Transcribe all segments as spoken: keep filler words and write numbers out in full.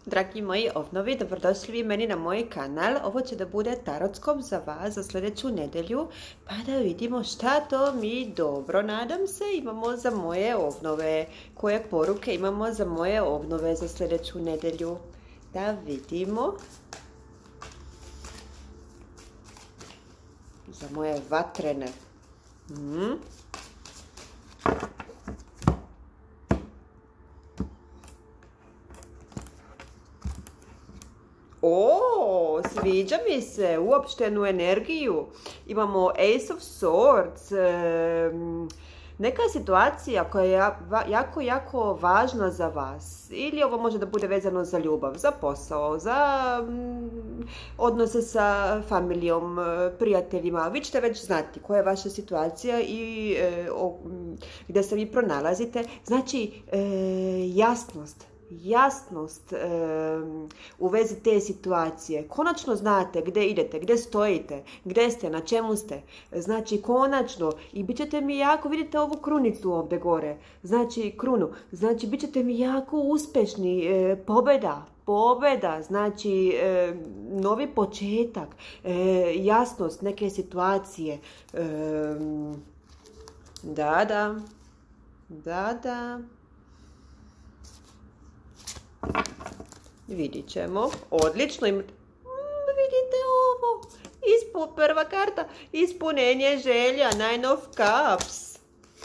Dragi moji ovnovi, dobrodošli vi meni na moj kanal. Ovo će da bude tarotskop za vas za sljedeću nedelju, pa da vidimo šta to mi dobro, nadam se, imamo za moje ovnove. Koje poruke imamo za moje ovnove za sljedeću nedelju? Da vidimo. Za moje vatrene. Hmm. O, sviđa mi se, uopštenu energiju. Imamo Ace of Swords, neka situacija koja je jako, jako važna za vas. Ili ovo može da bude vezano za ljubav, za posao, za odnose sa familijom, prijateljima. Vi ćete već znati koja je vaša situacija i gdje se vi pronalazite. Znači, jasnost. Jasnost e, u vezi te situacije. Konačno znate gdje idete, gdje stojite, gdje ste, na čemu ste. Znači konačno, i bit ćete mi jako, vidite ovu krunicu ovdje gore, znači krunu, znači bit ćete mi jako uspješni, e, pobjeda. Pobjeda, znači e, novi početak, e, jasnost neke situacije. E, da, da, da, da. Vidit ćemo. Odlično. Vidite ovo. Ispu, prva karta. Ispunenje želja. Nine of Cups.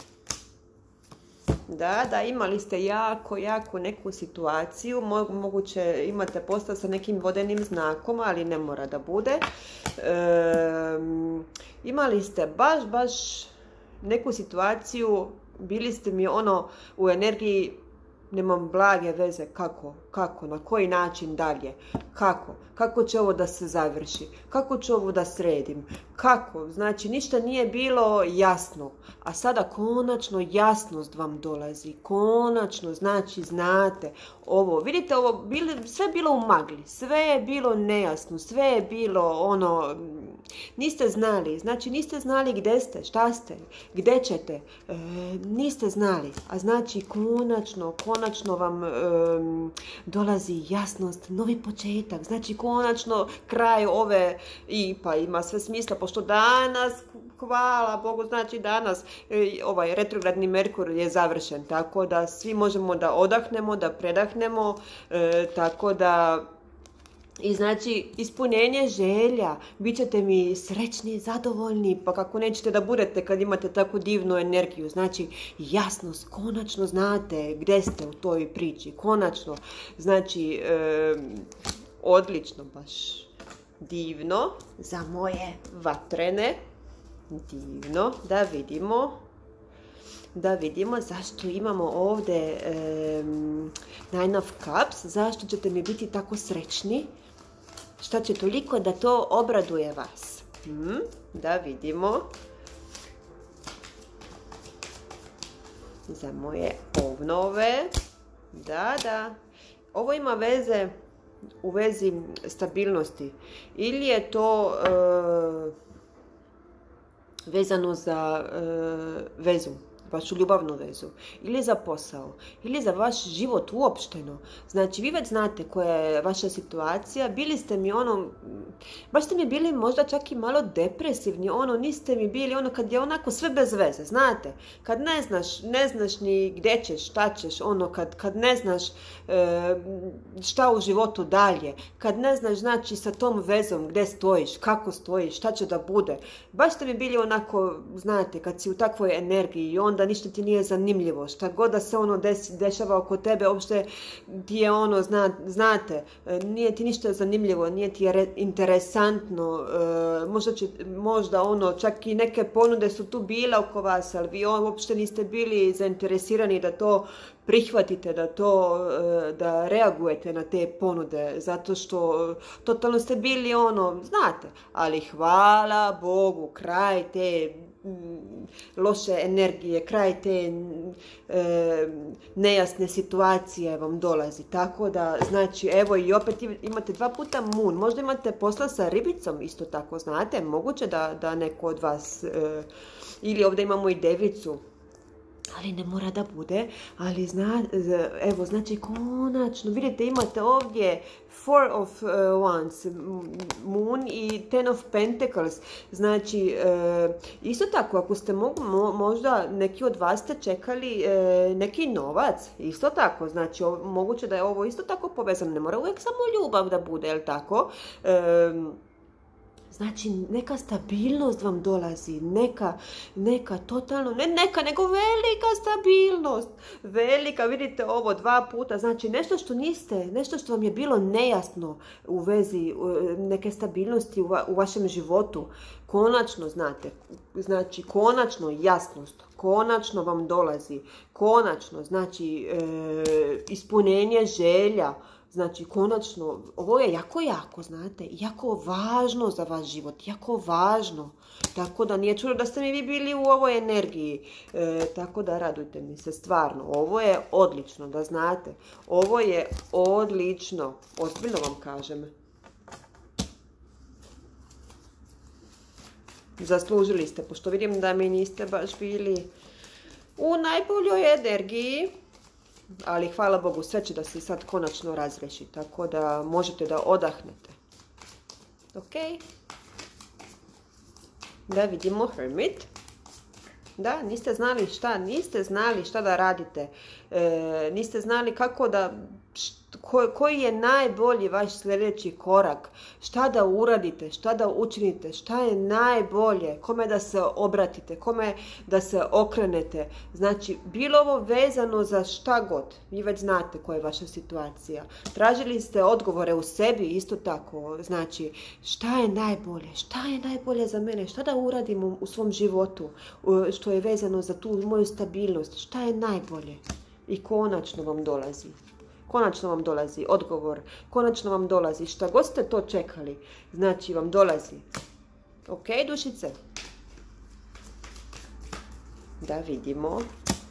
Da, da, imali ste jako, jako neku situaciju. Moguće imate posla sa nekim vodenim znakom, ali ne mora da bude. E, imali ste baš, baš neku situaciju. Bili ste mi ono u energiji. Nemam blage veze kako, kako, na koji način dalje, kako, kako će ovo da se završi, kako ću ovo da sredim, kako, znači ništa nije bilo jasno, a sada konačno jasnost vam dolazi, konačno, znači znate ovo, vidite ovo, bili, sve je bilo u magli, sve je bilo nejasno, sve je bilo ono, niste znali, znači niste znali gdje ste, šta ste, gdje ćete, e, niste znali, a znači konačno, konačno vam e, dolazi jasnost, novi početak, znači konačno kraj ove, i pa ima sve smisla, pošto danas, hvala Bogu, znači danas e, ovaj retrogradni Merkur je završen, tako da svi možemo da odahnemo, da predahnemo, e, tako da i znači ispunjenje želja, bit ćete mi srećni, zadovoljni, pa kako nećete da budete kad imate takvu divnu energiju, znači jasnost, konačno znate gdje ste u toj priči, konačno, znači e, odlično, baš divno, za moje vatrene, divno, da vidimo, da vidimo zašto imamo ovdje um, Nine of Cups, zašto ćete mi biti tako srećni, šta će toliko da to obraduje vas. Hmm, da vidimo. Za moje ovnove, da, da, ovo ima veze u vezi stabilnosti, ili je to uh, vezano za uh, vezu, vašu ljubavnu vezu, ili za posao, ili za vaš život uopšteno. Znači, vi već znate koja je vaša situacija, bili ste mi ono, baš ste mi bili možda čak i malo depresivni, ono, niste mi bili ono kad je onako sve bez veze, znate, kad ne znaš, ne znaš ni gdje ćeš, šta ćeš, ono, kad, kad ne znaš e, šta u životu dalje, kad ne znaš, znači, sa tom vezom gdje stojiš, kako stojiš, šta će da bude, baš ste mi bili onako, znate, kad si u takvoj energiji i onda da ništa ti nije zanimljivo, šta god da se ono desi, dešava oko tebe, uopšte ti je ono, zna, znate, nije ti ništa zanimljivo, nije ti je interesantno, e, možda, će, možda ono, čak i neke ponude su tu bile oko vas, ali vi uopšte niste bili zainteresirani da to prihvatite, da to, da reagujete na te ponude, zato što totalno ste bili ono, znate, ali hvala Bogu, kraj te loše energije, kraj te e, nejasne situacije vam dolazi. Tako da, znači, evo i opet imate dva puta moon. Možda imate posla sa ribicom, isto tako, znate, moguće da, da neko od vas, e, ili ovdje imamo i devicu. ali ne mora da bude, ali zna, evo, znači konačno, vidite, imate ovdje Four of uh, Wands, Moon i Ten of Pentacles, znači, uh, isto tako, ako ste mo možda neki od vas ste čekali uh, neki novac, isto tako, znači, ovo, moguće da je ovo isto tako povezano, ne mora uvijek samo ljubav da bude, jel tako? Um, Znači, neka stabilnost vam dolazi, neka, neka totalno, ne neka, nego velika stabilnost. Velika, vidite ovo dva puta, znači nešto što niste, nešto što vam je bilo nejasno u vezi neke stabilnosti u, va, u vašem životu. Konačno, znate, znači konačno jasnost, konačno vam dolazi, konačno, znači e, ispunjenje želja. Znači, konačno, ovo je jako, jako, znate, jako važno za vaš život, jako važno. Tako da nije čudo da ste mi vi bili u ovoj energiji. E, tako da radujte mi se, stvarno. Ovo je odlično, da znate. Ovo je odlično. Ozbiljno vam kažem. Zaslužili ste, pošto vidim da mi niste baš bili u najboljoj energiji. Ali hvala Bogu, sve će da se sad konačno razreši, tako da možete da odahnete. Ok. Da vidimo Hermit. Da, niste znali šta, niste znali šta da radite. E, niste znali kako da, ko, koji je najbolji vaš sljedeći korak. Šta da uradite, šta da učinite, šta je najbolje, kome da se obratite, kome da se okrenete. Znači, bilo ovo vezano za šta god. Vi već znate koja je vaša situacija. Tražili ste odgovore u sebi, isto tako. Znači, šta je najbolje, šta je najbolje za mene, šta da uradim u, u svom životu, što je vezano za tu moju stabilnost, šta je najbolje. I konačno vam dolazi. Konačno vam dolazi odgovor. Konačno vam dolazi. Šta god ste to čekali, znači vam dolazi. Ok, dušice? Da vidimo.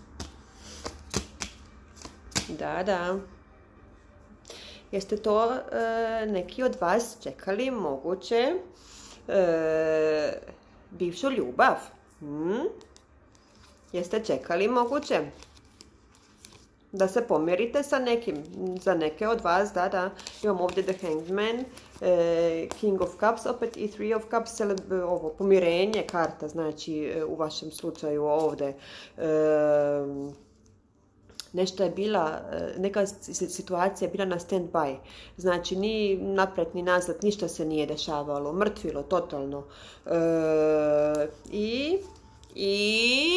Da, da. Jeste to e, neki od vas čekali moguće e, bivšu ljubav? Hmm? Jeste čekali moguće da se pomirite sa nekim, za neke od vas, da, da, imam ovdje The Hanged Man, eh, King of Cups, opet i Three of Cups, ovo, pomirenje karta, znači u vašem slučaju ovdje, eh, nešto je bila, neka situacija je bila na stand-by, znači ni napred ni nazad, ništa se nije dešavalo, mrtvilo, totalno, eh, i, i...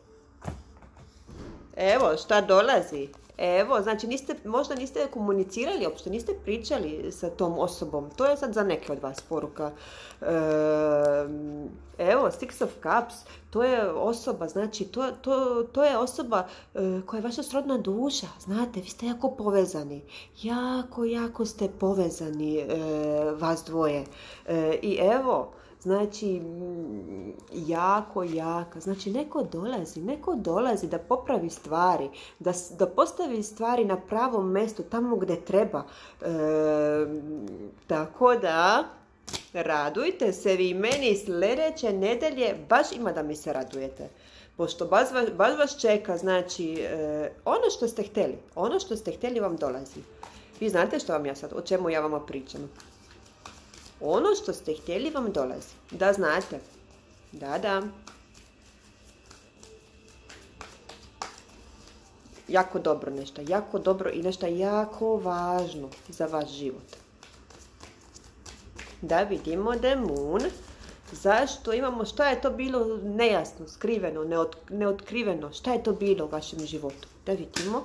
Evo, šta dolazi? Evo, znači niste, možda niste komunicirali uopšte, niste pričali sa tom osobom. To je sad za neke od vas poruka. E, evo, Six of Cups, to je osoba, znači to, to, to je osoba e, koja je vaša srodna duša. Znate, vi ste jako povezani. Jako, jako ste povezani, e, vas dvoje. E, I evo, znači, jako, jaka. Znači, neko dolazi, neko dolazi da popravi stvari, da, da postavi stvari na pravom mjestu, tamo gdje treba. E, tako da, radujte se vi meni sljedeće nedelje, baš ima da mi se radujete. Pošto baš, baš vas čeka, znači, e, ono što ste htjeli, ono što ste htjeli vam dolazi. Vi znate što vam ja sad, o čemu ja vama pričam. Ono što ste htjeli vam dolazi. Da znate. Da, da. Jako dobro nešto. Jako dobro i nešto jako važno za vaš život. Da vidimo The Moon. Zašto imamo, šta je to bilo nejasno, skriveno, neot, neotkriveno. Šta je to bilo u vašem životu? Da vidimo.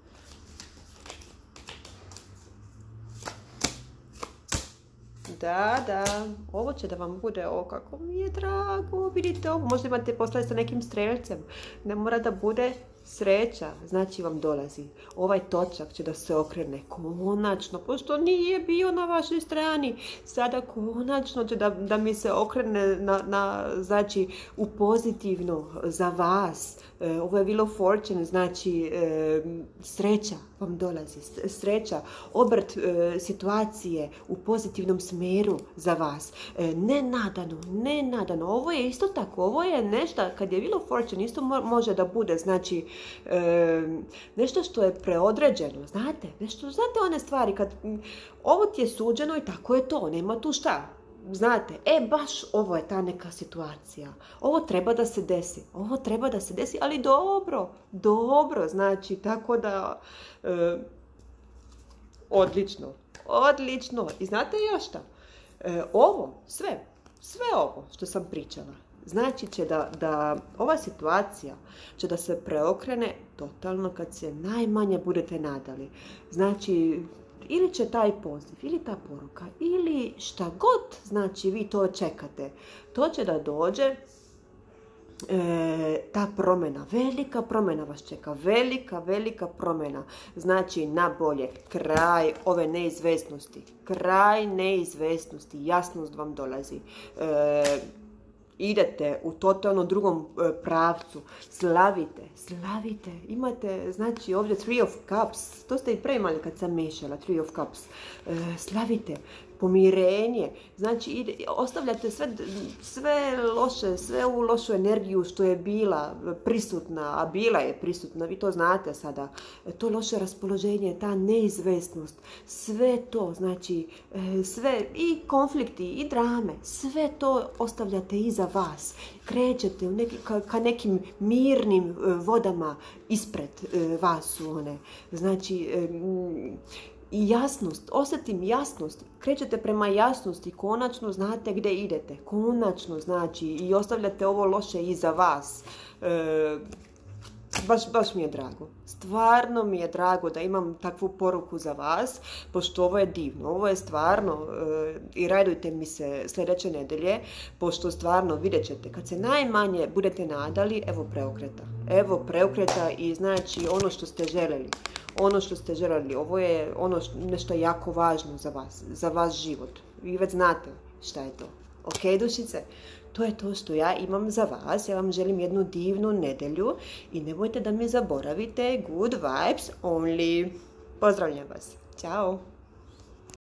Da, da, ovo će da vam bude, o kako mi je drago, vidite ovo, možda imate poslati sa nekim strelcem, ne mora da bude Sreća, znači vam dolazi. Ovaj točak će da se okrene konačno, pošto nije bio na vašoj strani. Sada konačno će da, da mi se okrene na, na, znači, u pozitivno za vas. E, ovo je Wheel of Fortune, znači e, sreća vam dolazi. Sreća, obrt e, situacije u pozitivnom smjeru za vas. E, nenadano, nenadano. Ovo je isto tako, ovo je nešto, kad je Wheel of Fortune, isto mo može da bude, znači, E, nešto što je preodređeno, znate, nešto, znate one stvari, kad ovo ti je suđeno i tako je to, nema tu šta, znate, e, baš ovo je ta neka situacija, ovo treba da se desi, ovo treba da se desi, ali dobro, dobro, znači, tako da, e, odlično, odlično, i znate još šta, e, ovo, sve, sve ovo što sam pričala, znači će da, da ova situacija će da se preokrene totalno kad se najmanje budete nadali. Znači, ili će taj poziv, ili ta poruka, ili šta god, znači, vi to čekate. To će da dođe, e, ta promjena, velika promjena vas čeka, velika, velika promjena. Znači, na bolje, kraj ove neizvesnosti, kraj neizvesnosti, jasnost vam dolazi. E, idete u totalno drugom e, pravcu, slavite, slavite, imate, znači, ovdje Three of Cups, to ste i pre imali kad sam mešala, Three of Cups, e, slavite, pomirenje, znači ide, ostavljate sve, sve loše, sve u lošu energiju što je bila prisutna, a bila je prisutna, vi to znate sada, to loše raspoloženje, ta neizvesnost, sve to, znači, sve i konflikti i drame, sve to ostavljate iza vas, krećete u neki, ka, ka nekim mirnim vodama ispred vas su one, znači, i jasnost, osjetim jasnost, krećete prema jasnosti, konačno znate gdje idete, konačno znači i ostavljate ovo loše iza vas. E, baš, baš mi je drago, stvarno mi je drago da imam takvu poruku za vas, pošto ovo je divno, ovo je stvarno, e, i radujte mi se sljedeće nedelje, pošto stvarno vidjet ćete, kad se najmanje budete nadali, evo preokreta, evo preokreta i znači ono što ste željeli. Ono što ste željeli, ovo je ono što, nešto jako važno za vas, za vaš život. Vi već znate šta je to. Ok, dušice? To je to što ja imam za vas. Ja vam želim jednu divnu nedelju i nemojte da me zaboravite. Good vibes only. Pozdravljam vas. Ćao.